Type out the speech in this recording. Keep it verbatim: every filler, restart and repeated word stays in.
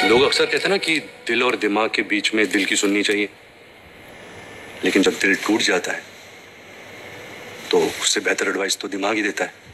लोग अक्सर कहते हैं ना कि दिल और दिमाग के बीच में दिल की सुननी चाहिए, लेकिन जब दिल टूट जाता है तो उससे बेहतर एडवाइस तो दिमाग ही देता है।